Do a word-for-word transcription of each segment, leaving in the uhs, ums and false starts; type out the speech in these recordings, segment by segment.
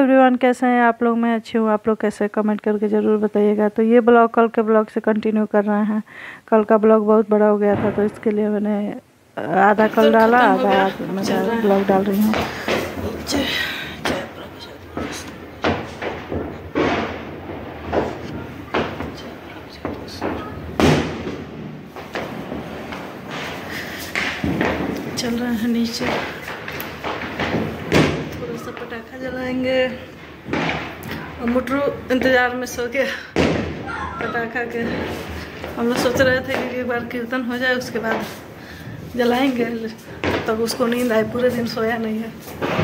Everyone, कैसे हैं आप लोग? मैं अच्छी हूँ। आप लोग कैसे, कमेंट करके ज़रूर बताइएगा। तो ये ब्लॉग कल के ब्लॉग से कंटिन्यू कर रहे हैं। कल का ब्लॉग बहुत बड़ा हो गया था, तो इसके लिए मैंने आधा कल डाला, आधा आज मैं ब्लॉग डाल रही हूँ। चल रहे हैं नीचे, थोड़ा सा पटाखा जलाएंगे। और मुटरू इंतजार में सो गया पटाखा के। हम लोग सोच रहे थे कि एक बार कीर्तन हो जाए, उसके बाद जलाएंगे। तब तक उसको नींद आए, पूरे दिन सोया नहीं है।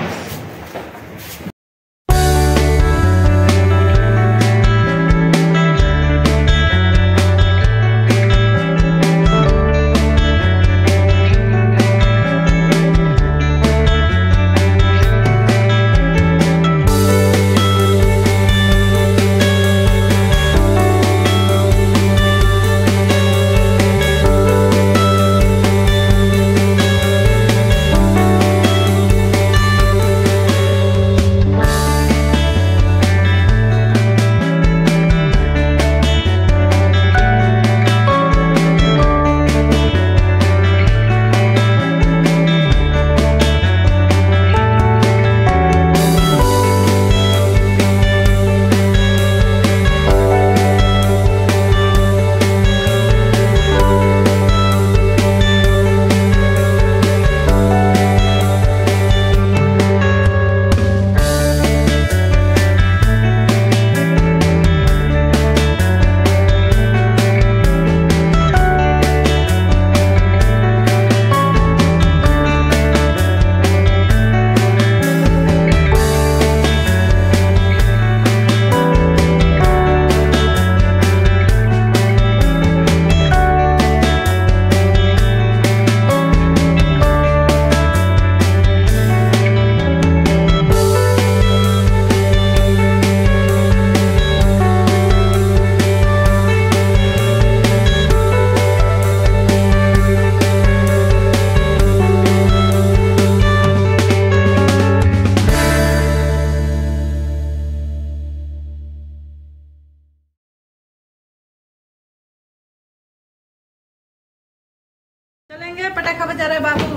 चलेंगे, पटाखा बजा रहे बाबू।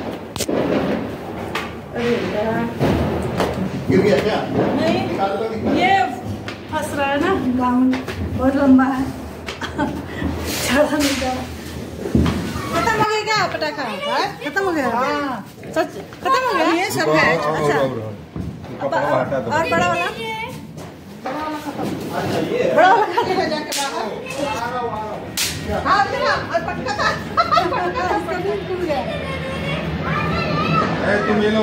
अरे गिर गया क्या? नहीं, ये फंस रहा है ना, गाउन बहुत लंबा है। चढ़ा नहीं जा। खत्म हो गया क्या पटाखा? खत्म हो गया? हाँ सच खत्म हो गया। ये सब है। अच्छा, और बड़ा वाला, बड़ा वाला खत्म, बड़ा वाला खत्म हो जाके बाहर। हाँ चला, और पटका था, पटका था, पटका खुल गया। ए तुम ये लो।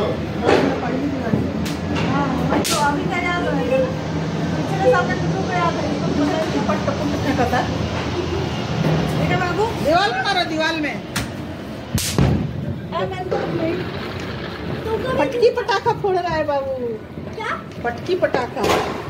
हाँ तो अभी क्या याद है? पिछले साल का टुकड़ा को याद है? इसको बोला कि पटका पटका था। ठीक है बाबू, दीवार में मारो, दीवार में। ए मैं तो नहीं, पटकी पटाखा फोड़ रहा है बाबू। क्या? पटकी पटाखा।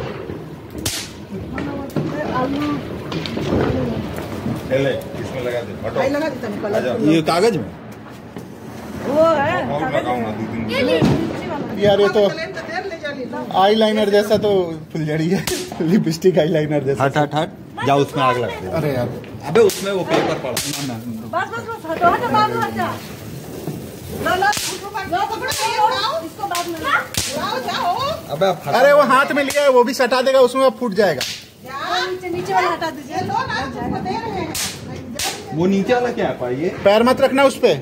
ले, इसमें लगा दे, हटो। आई लगा देता हूँ। ये कागज में वो है, और लगाऊंगा दो तीन। यार ये तो आई लाइनर जैसा, तो फुलझड़ी है। लिपस्टिक आई लाइनर जैसा। हट हट हट, जाओ उसमें आग लगा दे। अरे यार, अबे उसमें वो पेपर पड़ा। बस बस बस, हटो हटो, बाबू हटो। लो लो, लो पकड़ो, ये उड़ाओ, इसको बाद में उड़ाओ, जाओ। अबे अरे वो हाथ में लिया है, वो भी सटा देगा, उसमें अब फूट जाएगा। नीचे नीचे वाला हटा दीजिए। लो ना, उसको दे रहे हैं। वो नीचे वाला क्या है? पाइए, पैर मत रखना उस पे।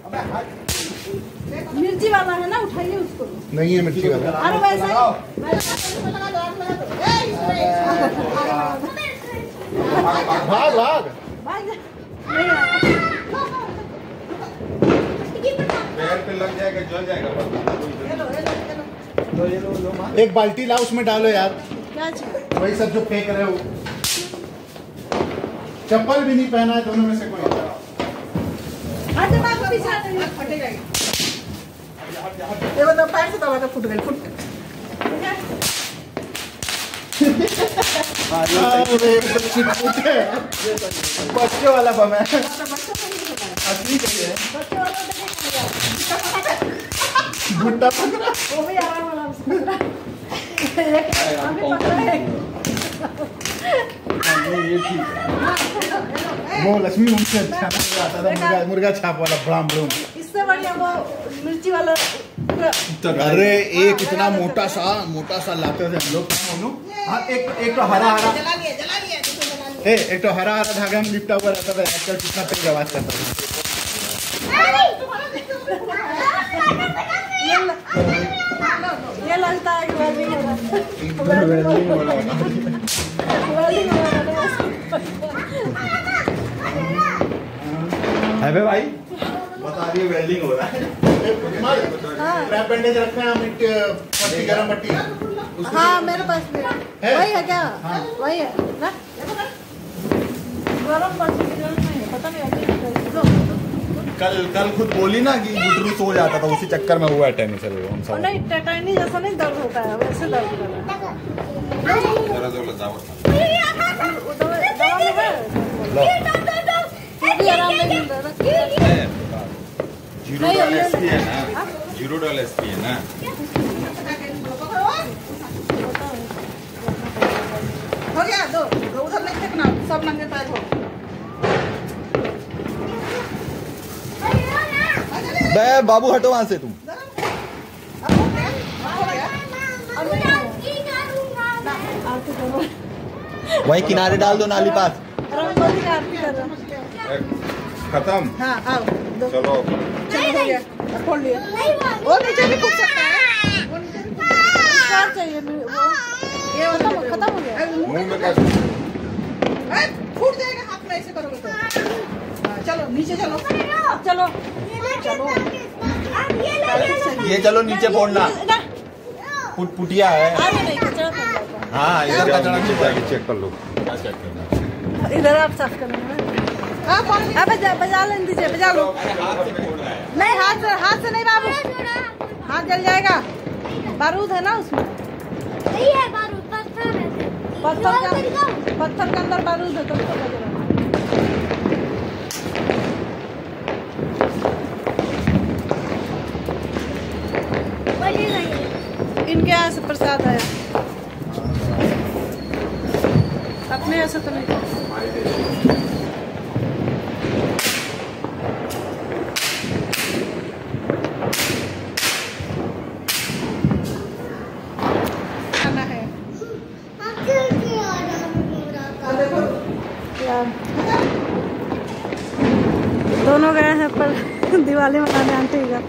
मिर्ची वाला है ना, उठाइए उसको। नहीं है मिर्ची वाला। अरे वैसा ही भाग भाग। पैर पे लग जाएगा, जल जाएगा। एक बाल्टी ला, उसमें डालो यार। क्या चीज? वही सब जो फेंक रहे हो। चप्पल भी नहीं पहना है दोनों में से कोई। फटे जाएगी। ये बताओ, पैर से दबा के फूट गई, फुट। बच्चे वाला बम है, असली चाहिए। भुट्टा पकड़ा, वो भी आराम वाला। अभी पकड़ा है। ये ठीक है। वो लक्ष्मी उनसे अच्छा मुर्गा आता था, मुर्गा मुर्गा छाप वाला ब्राम ब्रूम। इससे बढ़िया वो मिर्ची वाला पूरा। अरे एक इतना मोटा सा मोटा सा लाते थे हम लोग। हाँ, एक एक तो हरा हरा जला लिया जला लिया ए, एक तो हरा हरा धागा में लिपटा हुआ रहता था। आजकल कितना तेज आवाज करता था। ये लगता है कि वेल्डिंग हो रहा है। वेल्डिंग वाला वेल्डिंग हो रहा है बे भाई, बता रही है वेल्डिंग हो रहा है। रैप बैंडेज रखे हैं हम, एक पट्टी गरम पट्टी। हाँ मेरे पास भी है। वही है क्या? वही है ना? गरम पट्टी की जरूरत नहीं है, पता नहीं अभी कल कल खुद बोली ना कि गुटरू सो जाता था, उसी चक्कर में हुआ है टेनिस हम सब। नहीं, टेटाइनी जैसा नहीं दर्द होता है, वैसे दर्द होता है। जरा जो लगाओ वो दवा दवा में है, लो फिर भी आराम नहीं मिल रहा है। जीरो डॉल एसपी है ना, जीरो डॉल एसपी है ना। हो गया दो दो उधर नहीं फेंकना, सब नंगे पैर हो। बे बाबू हटो वहां से तुम। अब हो गया हो गया। आरती करो, वही किनारे डाल दो नाली पास। रंगोली की आरती कर रहा हूँ। खत्म। हाँ आओ दो चलो चलो हो गया, अब खोल लिया। वो नीचे भी कूद सकता है, वो नीचे भी कूद सकता है। क्या चाहिए वो? ये वाला खत्म खत्म हो गया। मुंह में क्या? ए, फूट जाएगा हाथ में ऐसे करोगे तो। हाँ, चलो नीचे चलो अब चलो चलो। ये चलो नीचे फोड़ना, पुट पुटिया है। आगे नहीं, कचरा कर जाता हाँ इधर कचरा नीचे जाके चेक कर लो। क्या चेक करना? है। इधर आप साफ करेंगे। हाँ कौन अब बजा बजा लेने दीजिए, बजा लो। हाथ से फोड़ रहा है। नहीं हाथ से हाथ से नहीं बाबू, हाथ जल जाएगा। बारूद है ना उसमें, पत्थर के पत्थर के अंदर बारूद है, तो उसको बजा लो। इनके यहाँ से प्रसाद आया, अपने यहाँ से तो नहीं। खाना है दोनों गए हैं पर दिवाली मनाने आंटी का।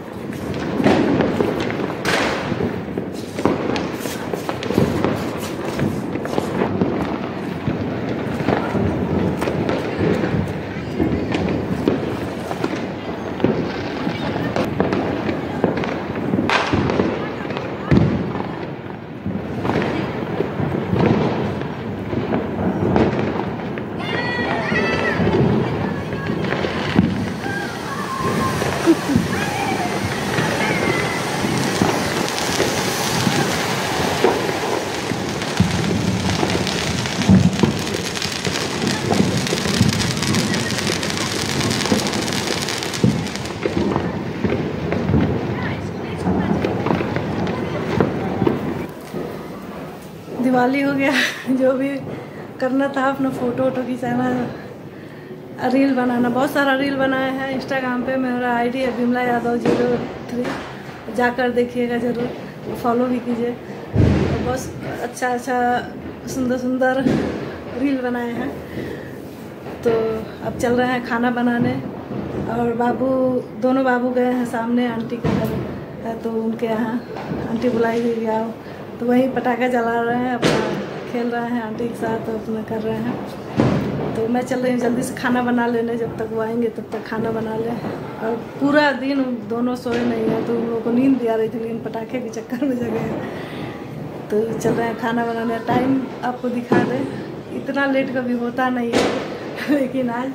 दिवाली हो गया, जो भी करना था अपना फ़ोटो वोटो खिंचाना, रील बनाना, बहुत सारा रील बनाया है। इंस्टाग्राम पे मेरा आईडी है बिमला यादव जीरो थ्री, जाकर देखिएगा ज़रूर, फॉलो भी कीजिए। तो बहुत अच्छा अच्छा सुंदर सुंदर रील बनाए हैं। तो अब चल रहे हैं खाना बनाने, और बाबू दोनों बाबू गए हैं सामने आंटी के घर है, तो उनके यहाँ आंटी बुलाई गई आओ, तो वहीं पटाखा जला रहे हैं, अपना खेल रहे हैं आंटी के साथ, तो अपना कर रहे हैं। तो मैं चल रही हूँ जल्दी से खाना बना लेने, जब तक वो आएंगे तब तक खाना बना लें। और पूरा दिन दोनों सोए नहीं है, तो उन लोगों को नींद भी आ रही थी, लेकिन पटाखे के चक्कर में जगह है। तो चल रहे हैं खाना बनाने। टाइम आपको दिखा दें, इतना लेट कभी होता नहीं है, लेकिन आज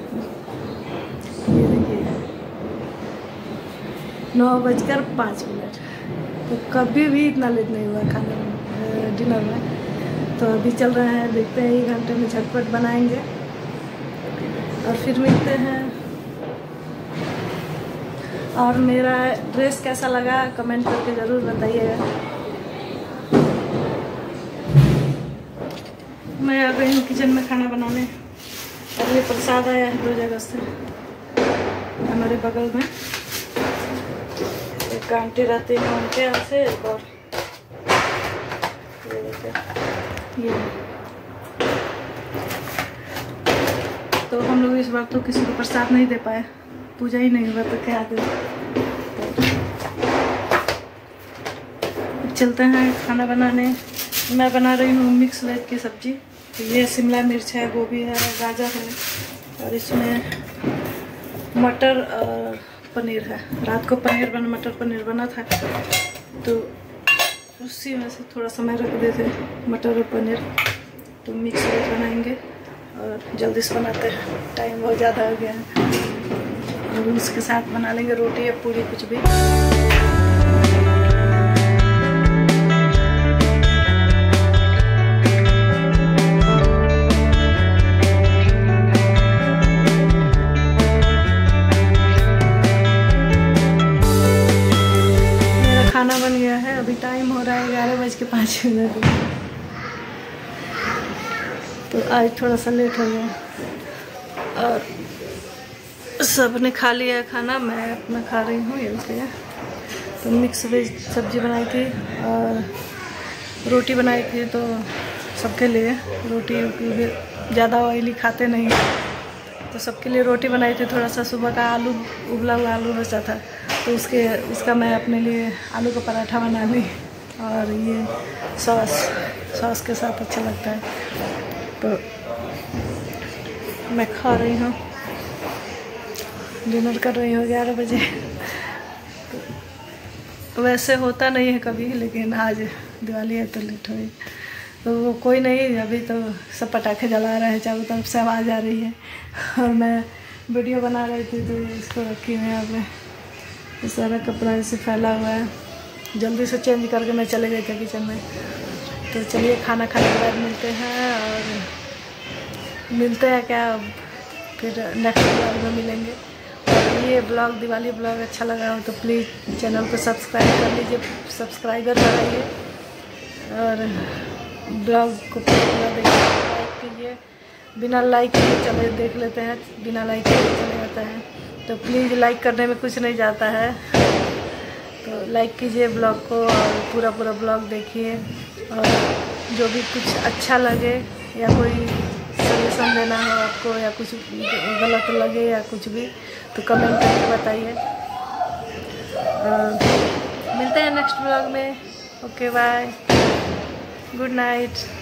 ये देखिए नौ बजकर पाँच मिनट, तो कभी भी इतना लेट नहीं हुआ खाने डिनर में। तो अभी चल रहे हैं, देखते हैं एक घंटे में झटपट बनाएंगे और फिर मिलते हैं। और मेरा ड्रेस कैसा लगा कमेंट करके ज़रूर बताइएगा। मैं आ गई हूँ किचन में खाना बनाने। और ये प्रसाद आया है दो जगह से हमारे बगल में। एक आंटी रहती है उनके यहाँ से, और ये तो हम लोग इस बार तो किसी को प्रसाद नहीं दे पाए, पूजा ही नहीं हुआ तो क्या दे। चलते हैं खाना बनाने। मैं बना रही हूँ मिक्स वेज की सब्जी। तो ये शिमला मिर्च है, गोभी है, गाजर है, और इसमें मटर और पनीर है। रात को पनीर बना मटर पनीर बना था, तो उसी में से थोड़ा समय रख देते मटर और पनीर। तो मिक्स वेज बनाएंगे और जल्दी से बनाते हैं, टाइम बहुत ज़्यादा हो गया है। और उसके साथ बना लेंगे रोटी या पूरी, कुछ भी। खाना बन गया है, अभी टाइम हो रहा है ग्यारह बज के पाँच मिनट। तो आज थोड़ा सा लेट हो गया और सब ने खा लिया है खाना, मैं अपना खा रही हूँ। ये क्या तो मिक्स वेज सब्जी बनाई थी और रोटी बनाई थी, तो सबके लिए रोटी ज़्यादा ऑयली खाते नहीं, तो सबके लिए रोटी बनाई थी। थोड़ा सा सुबह का आलू उबला हुआ आलू बचा था, तो उसके उसका मैं अपने लिए आलू का पराठा बना ली। और ये सॉस सॉस के साथ अच्छा लगता है, तो मैं खा रही हूँ, डिनर कर रही हूँ ग्यारह बजे। तो वैसे होता नहीं है कभी, लेकिन आज दिवाली है तो लेट हुई। तो वो कोई नहीं, अभी तो सब पटाखे जला रहे हैं, चारों तरफ से आवाज़ आ रही है। और मैं वीडियो बना रही थी, तो इसको रखी हुई है। अब ये सारा कपड़ा ऐसे फैला हुआ है, जल्दी से चेंज करके मैं चले गई थी किचन में। तो चलिए खाना खाने के बाद मिलते हैं, और मिलते हैं क्या फिर नेक्स्ट ब्लॉग में मिलेंगे। और ये ब्लॉग दिवाली ब्लॉग अच्छा लगा हो तो प्लीज़ चैनल को सब्सक्राइब कर लीजिए, सब्सक्राइबर बढ़ाइए, और ब्लॉग को पूरा देखिए, लाइक कीजिए। बिना लाइक के चले देख लेते हैं, बिना लाइक के चले जाता है, तो प्लीज़ लाइक करने में कुछ नहीं जाता है। तो लाइक कीजिए ब्लॉग को और पूरा पूरा ब्लॉग देखिए। और जो भी कुछ अच्छा लगे या कोई सजेशन देना हो आपको, या कुछ गलत लगे या कुछ भी, तो कमेंट करके बताइए। मिलते हैं नेक्स्ट ब्लॉग में। Okay bye, good night.